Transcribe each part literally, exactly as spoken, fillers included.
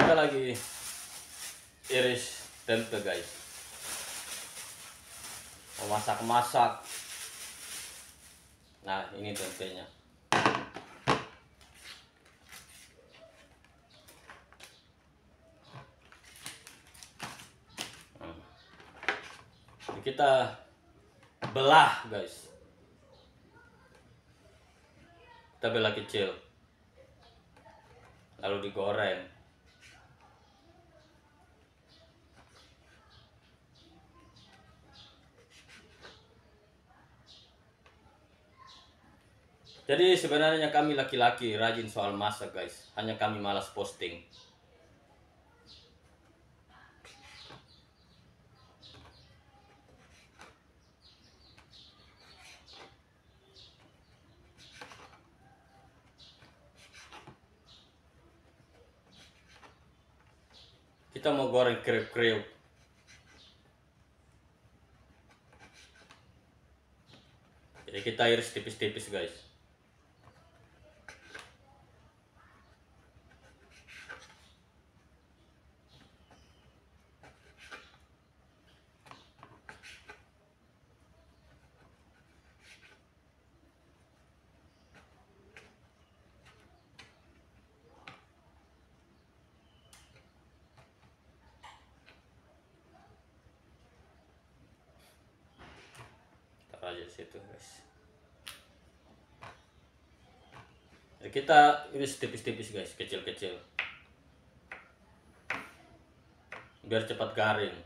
Kita lagi iris tempe guys, mau masak-masak. Nah ini tempenya. Hmm. Kita belah guys, kita belah kecil lalu digoreng. Jadi sebenarnya kami laki-laki rajin soal masak guys, hanya kami malas posting. Kita mau goreng kriuk-kriuk. Jadi kita iris tipis-tipis guys. Taruh aja situ guys. Jadi kita iris tipis-tipis guys, kecil-kecil, biar cepat garing.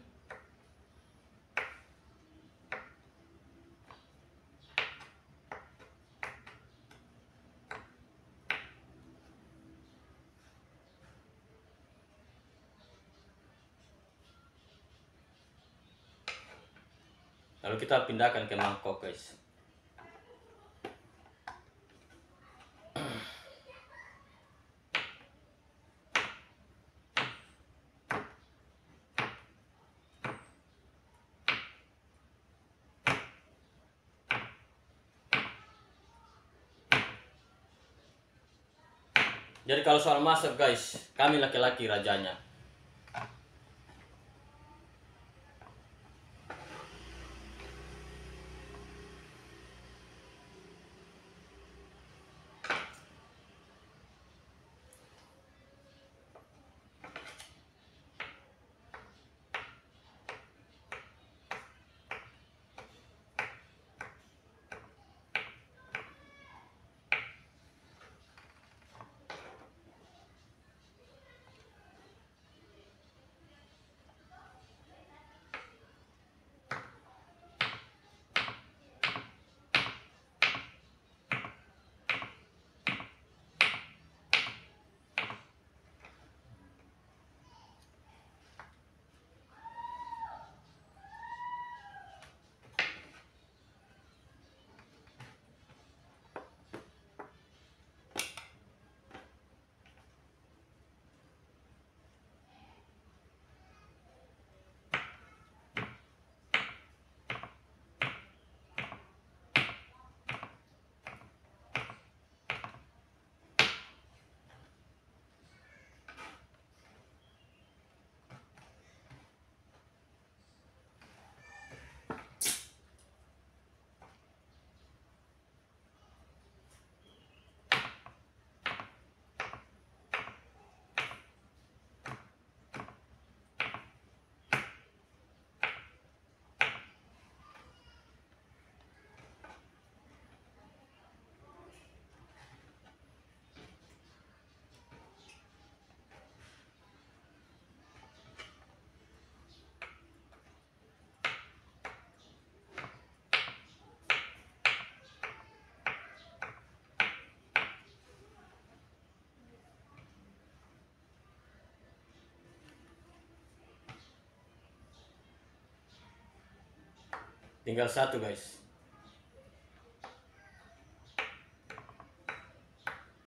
Lalu kita pindahkan ke mangkok guys. Jadi kalau soal masak guys, kami laki-laki rajanya. Tinggal satu guys.